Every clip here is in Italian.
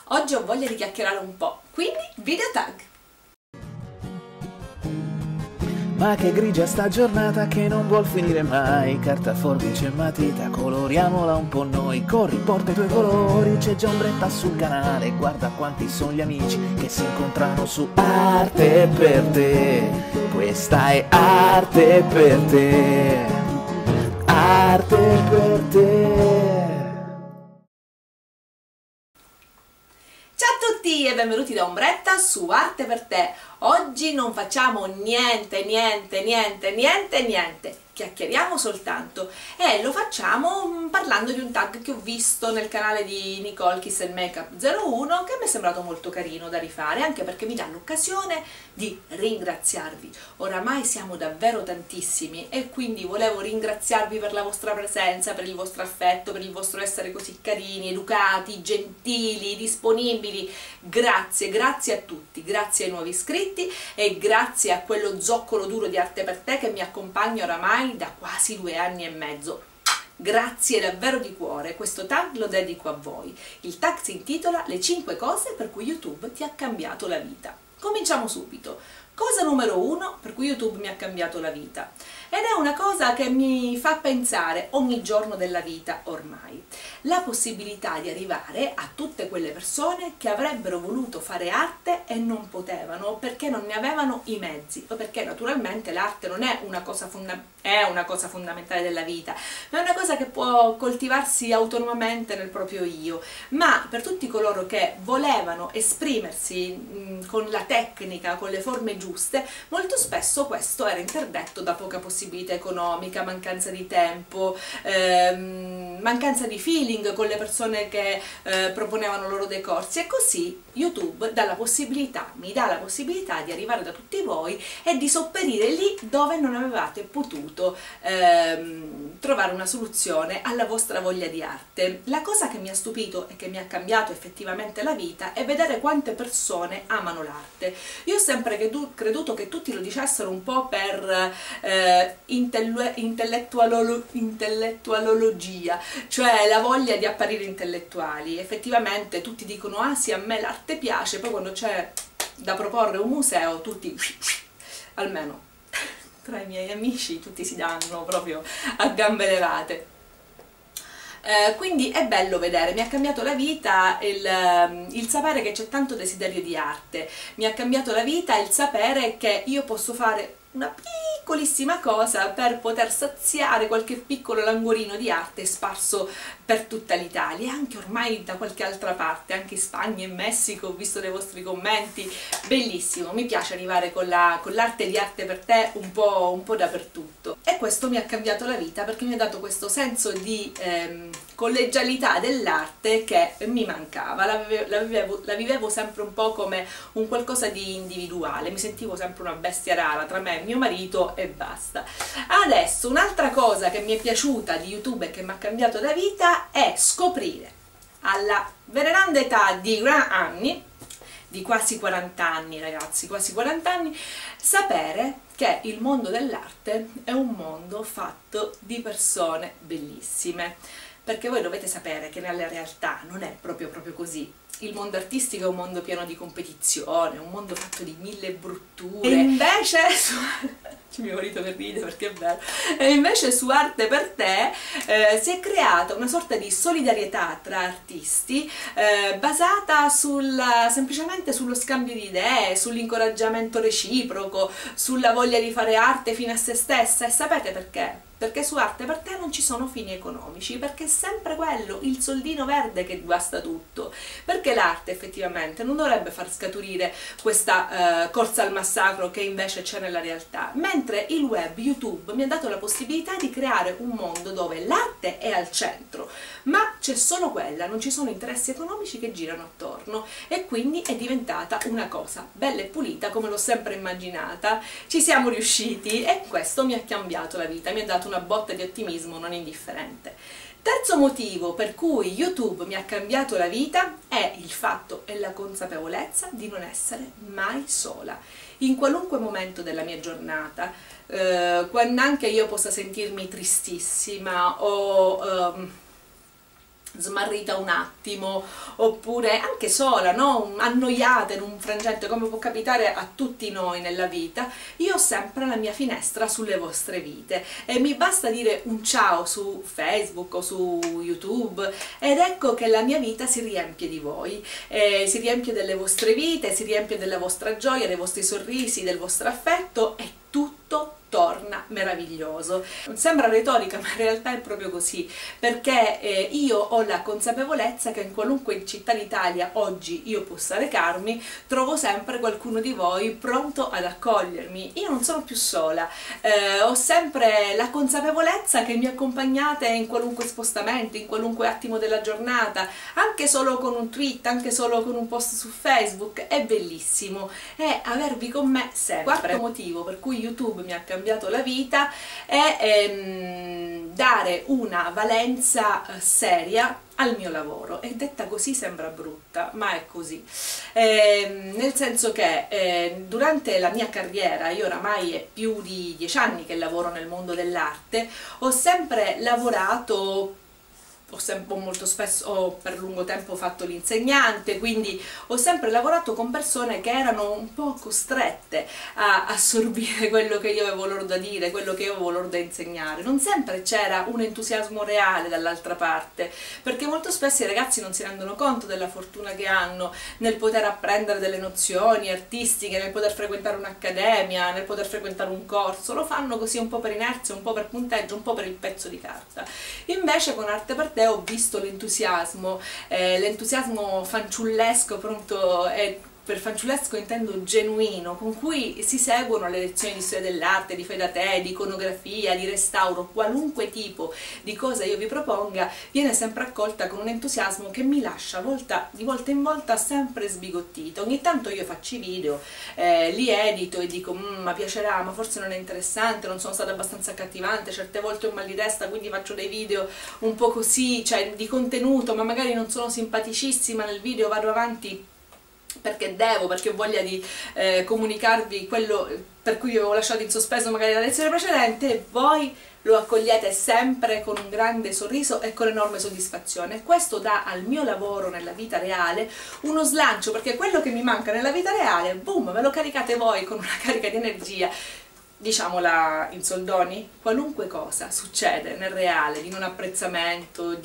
Oggi ho voglia di chiacchierare un po', quindi video tag! Ma che grigia sta giornata che non vuol finire mai. Carta, forbice e matita, coloriamola un po' noi. Corri, porta i tuoi colori, c'è già ombretta sul canale. Guarda quanti sono gli amici che si incontrano su Arte per te. Questa è Arte per te. Arte per te. Ciao a tutti e benvenuti da Ombretta su Arte per te. Oggi non facciamo niente, chiacchieriamo soltanto e lo facciamo parlando di un tag che ho visto nel canale di Nicole Kiss and Makeup 01 che mi è sembrato molto carino da rifare, anche perché mi dà l'occasione di ringraziarvi. Oramai siamo davvero tantissimi e quindi volevo ringraziarvi per la vostra presenza, per il vostro affetto, per il vostro essere così carini, educati, gentili, disponibili. Grazie a tutti, grazie ai nuovi iscritti e grazie a quello zoccolo duro di Arte per te che mi accompagna oramai da quasi 2 anni e mezzo. Grazie davvero di cuore, questo tag lo dedico a voi. Il tag si intitola Le 5 cose per cui YouTube ti ha cambiato la vita. Cominciamo subito. Cosa numero 1 per cui YouTube mi ha cambiato la vita. Ed è una cosa che mi fa pensare ogni giorno della vita ormai. La possibilità di arrivare a tutte quelle persone che avrebbero voluto fare arte e non potevano perché non ne avevano i mezzi, o perché naturalmente l'arte non è una cosa fondamentale della vita, ma è una cosa che può coltivarsi autonomamente nel proprio io. Ma per tutti coloro che volevano esprimersi con la tecnica, con le forme giuste, molto spesso questo era interdetto da poca possibilità economica, mancanza di tempo, mancanza di feeling con le persone che proponevano loro dei corsi, e così YouTube mi dà la possibilità di arrivare da tutti voi e di sopperire lì dove non avevate potuto trovare una soluzione alla vostra voglia di arte. La cosa che mi ha stupito e che mi ha cambiato effettivamente la vita è vedere quante persone amano l'arte. Io ho sempre creduto che tutti lo dicessero un po' per intellettualologia, cioè la voglia di apparire intellettuali. Effettivamente tutti dicono ah sì, a me l'arte piace, poi quando c'è da proporre un museo tutti, almeno tra i miei amici, tutti si danno proprio a gambe levate. Quindi è bello vedere, mi ha cambiato la vita il sapere che c'è tanto desiderio di arte, mi ha cambiato la vita il sapere che io posso fare una piccolissima cosa per poter saziare qualche piccolo languorino di arte sparso per tutta l'Italia e anche ormai da qualche altra parte, anche in Spagna e Messico. Ho visto dei vostri commenti, bellissimo, mi piace arrivare con l'arte di Arte per te un po' dappertutto, e questo mi ha cambiato la vita perché mi ha dato questo senso di collegialità dell'arte che mi mancava. La vivevo sempre un po' come un qualcosa di individuale, mi sentivo sempre una bestia rara tra me e mio marito e basta. Adesso un'altra cosa che mi è piaciuta di YouTube e che mi ha cambiato la vita è scoprire alla veneranda età di anni, di quasi 40 anni ragazzi, quasi 40 anni, sapere che il mondo dell'arte è un mondo fatto di persone bellissime, perché voi dovete sapere che nella realtà non è proprio così. Il mondo artistico è un mondo pieno di competizione, un mondo fatto di 1000 brutture, e invece mio marito che ride perché è bello, e invece su Arte per te si è creata una sorta di solidarietà tra artisti basata semplicemente sullo scambio di idee, sull'incoraggiamento reciproco, sulla voglia di fare arte fino a se stessa. E sapete perché? Perché su Arte per te non ci sono fini economici, perché è sempre quello, il soldino verde che guasta tutto, perché l'arte effettivamente non dovrebbe far scaturire questa corsa al massacro che invece c'è nella realtà, mentre il web, YouTube, mi ha dato la possibilità di creare un mondo dove l'arte è al centro, ma c'è solo quella, non ci sono interessi economici che girano attorno, e quindi è diventata una cosa bella e pulita come l'ho sempre immaginata. Ci siamo riusciti e questo mi ha cambiato la vita, mi ha dato una botta di ottimismo non indifferente. Terzo motivo per cui YouTube mi ha cambiato la vita è il fatto e la consapevolezza di non essere mai sola. In qualunque momento della mia giornata, quando anche io possa sentirmi tristissima o smarrita un attimo, oppure anche sola, no? Annoiata in un frangente, come può capitare a tutti noi nella vita, io ho sempre la mia finestra sulle vostre vite e mi basta dire un ciao su Facebook o su YouTube ed ecco che la mia vita si riempie di voi, si riempie delle vostre vite, si riempie della vostra gioia, dei vostri sorrisi, del vostro affetto e tutto torna meraviglioso. Sembra retorica, ma in realtà è proprio così, perché io ho la consapevolezza che in qualunque città d'Italia oggi io possa recarmi, trovo sempre qualcuno di voi pronto ad accogliermi. Io non sono più sola, ho sempre la consapevolezza che mi accompagnate in qualunque spostamento, in qualunque attimo della giornata, anche solo con un tweet, anche solo con un post su Facebook. È bellissimo, è avervi con me sempre. Quarto motivo per cui YouTube mi ha cambiato la vita è dare una valenza seria al mio lavoro, e detta così sembra brutta, ma è così, nel senso che durante la mia carriera, io oramai è più di 10 anni che lavoro nel mondo dell'arte, ho sempre lavorato, molto spesso, ho per lungo tempo fatto l'insegnante, quindi ho sempre lavorato con persone che erano un po' costrette a assorbire quello che io avevo loro da dire, quello che io avevo loro da insegnare. Non sempre c'era un entusiasmo reale dall'altra parte, perché molto spesso i ragazzi non si rendono conto della fortuna che hanno nel poter apprendere delle nozioni artistiche, nel poter frequentare un'accademia, nel poter frequentare un corso. Lo fanno così un po' per inerzia, un po' per punteggio, un po' per il pezzo di carta. Invece con Arte per Te ho visto l'entusiasmo fanciullesco, pronto, per fanciullesco intendo genuino, con cui si seguono le lezioni di storia dell'arte, di fai da te, di iconografia, di restauro. Qualunque tipo di cosa io vi proponga viene sempre accolta con un entusiasmo che mi lascia di volta in volta sempre sbigottito. Ogni tanto io faccio i video, li edito e dico ma piacerà, ma forse non è interessante, non sono stata abbastanza accattivante, certe volte ho un mal di testa, quindi faccio dei video un po' così, cioè di contenuto, ma magari non sono simpaticissima nel video, vado avanti perché ho voglia di comunicarvi quello per cui vi avevo lasciato in sospeso magari la lezione precedente, e voi lo accogliete sempre con un grande sorriso e con enorme soddisfazione. Questo dà al mio lavoro nella vita reale uno slancio, perché quello che mi manca nella vita reale, boom, me lo caricate voi con una carica di energia. Diciamola in soldoni, qualunque cosa succede nel reale, di non apprezzamento,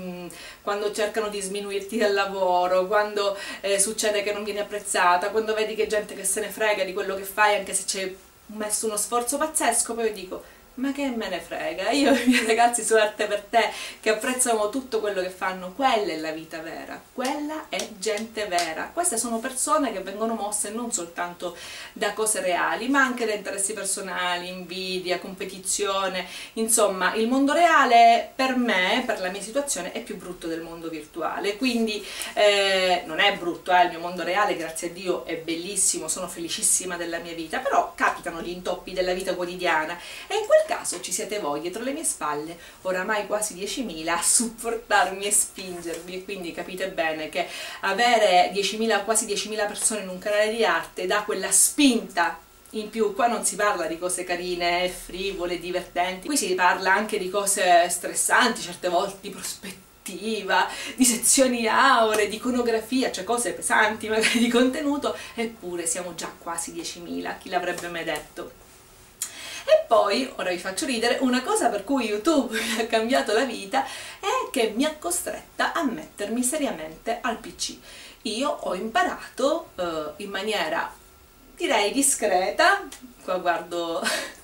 quando cercano di sminuirti dal lavoro, quando succede che non vieni apprezzata, quando vedi che gente che se ne frega di quello che fai anche se ci hai messo uno sforzo pazzesco, poi io dico ma che me ne frega, io e i miei ragazzi su Arte per Te che apprezzano tutto quello che fanno, quella è la vita vera, quella è gente vera. Queste sono persone che vengono mosse non soltanto da cose reali, ma anche da interessi personali, invidia, competizione. Insomma, il mondo reale per me, per la mia situazione, è più brutto del mondo virtuale, quindi non è brutto, il mio mondo reale, grazie a Dio, è bellissimo, sono felicissima della mia vita, però capitano gli intoppi della vita quotidiana e in quel caso ci siete voi dietro le mie spalle, oramai quasi 10.000, a supportarmi e spingermi, e quindi capite bene che avere quasi 10.000 persone in un canale di arte dà quella spinta in più. Qua non si parla di cose carine, frivole, divertenti, qui si parla anche di cose stressanti, certe volte di prospettiva, di sezioni auree, di iconografia, cioè cose pesanti magari di contenuto, eppure siamo già quasi 10.000, chi l'avrebbe mai detto? E poi, ora vi faccio ridere, una cosa per cui YouTube mi ha cambiato la vita è che mi ha costretta a mettermi seriamente al PC. Io ho imparato in maniera, direi, discreta, qua guardo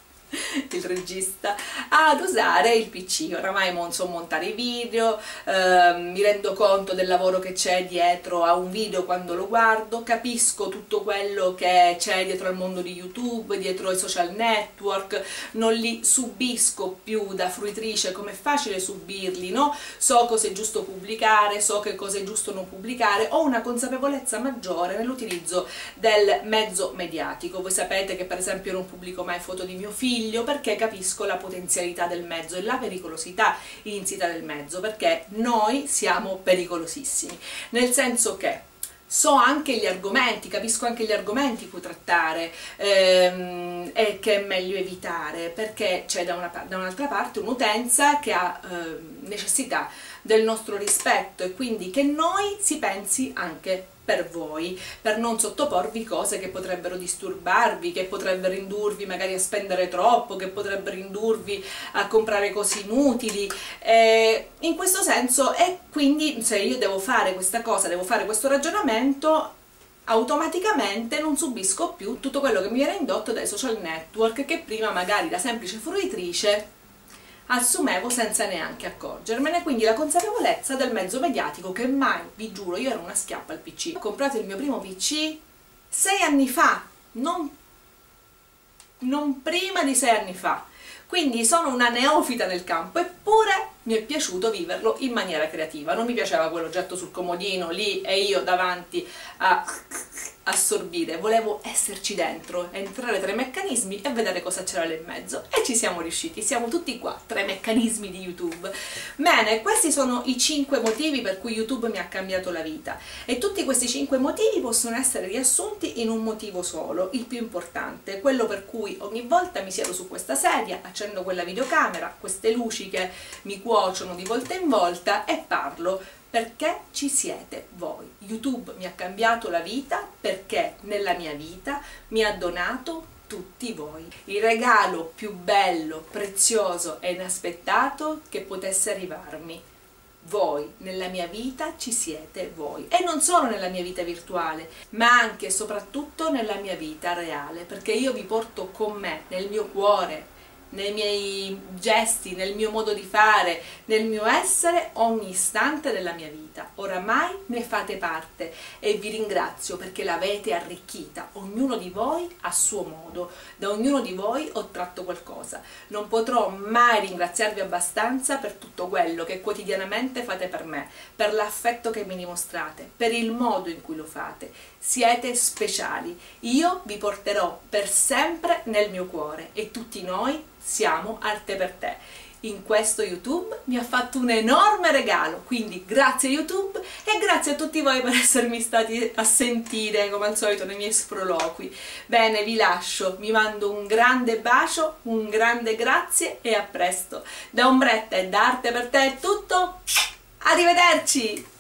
il regista, ad usare il PC. Oramai so montare i video, mi rendo conto del lavoro che c'è dietro a un video quando lo guardo, capisco tutto quello che c'è dietro al mondo di YouTube, dietro ai social network, non li subisco più da fruitrice come è facile subirli, no? So cosa è giusto pubblicare, so che cosa è giusto non pubblicare, ho una consapevolezza maggiore nell'utilizzo del mezzo mediatico. Voi sapete che per esempio non pubblico mai foto di mio figlio, perché capisco la potenzialità del mezzo e la pericolosità insita nel mezzo, perché noi siamo pericolosissimi, nel senso che so anche gli argomenti, capisco anche gli argomenti cui trattare e che è meglio evitare, perché c'è da un'altra parte un'utenza che ha necessità del nostro rispetto, e quindi che noi si pensi anche per voi, per non sottoporvi cose che potrebbero disturbarvi, che potrebbero indurvi magari a spendere troppo, che potrebbero indurvi a comprare cose inutili, in questo senso. E quindi se io devo fare questa cosa, devo fare questo ragionamento, automaticamente non subisco più tutto quello che mi viene indotto dai social network, che prima magari da semplice fruitrice assumevo senza neanche accorgermene. Quindi la consapevolezza del mezzo mediatico, che mai, vi giuro, io ero una schiappa al PC. Ho comprato il mio primo PC 6 anni fa, non prima di 6 anni fa, quindi sono una neofita nel campo, eppure mi è piaciuto viverlo in maniera creativa. Non mi piaceva quell'oggetto sul comodino lì e io davanti a assorbire, volevo esserci dentro, entrare tra i meccanismi e vedere cosa c'era lì in mezzo, e ci siamo riusciti, siamo tutti qua, tra i meccanismi di YouTube. Bene, questi sono i 5 motivi per cui YouTube mi ha cambiato la vita, e tutti questi 5 motivi possono essere riassunti in un motivo solo, il più importante, quello per cui ogni volta mi siedo su questa sedia, accendo quella videocamera, queste luci che mi cuociono di volta in volta e parlo. Perché ci siete voi. YouTube mi ha cambiato la vita perché nella mia vita mi ha donato tutti voi. Il regalo più bello, prezioso e inaspettato che potesse arrivarmi. Voi, nella mia vita ci siete voi. E non solo nella mia vita virtuale, ma anche e soprattutto nella mia vita reale, perché io vi porto con me, nel mio cuore, nei miei gesti, nel mio modo di fare, nel mio essere, ogni istante della mia vita. Oramai ne fate parte e vi ringrazio perché l'avete arricchita, ognuno di voi a suo modo, da ognuno di voi ho tratto qualcosa. Non potrò mai ringraziarvi abbastanza per tutto quello che quotidianamente fate per me, per l'affetto che mi dimostrate, per il modo in cui lo fate. Siete speciali, io vi porterò per sempre nel mio cuore e tutti noi siamo Arte per Te. In questo YouTube mi ha fatto un enorme regalo, quindi grazie YouTube e grazie a tutti voi per essermi stati a sentire come al solito nei miei sproloqui. Bene, vi lascio, vi mando un grande bacio, un grande grazie e a presto. Da Ombretta e da Arte per Te è tutto, arrivederci!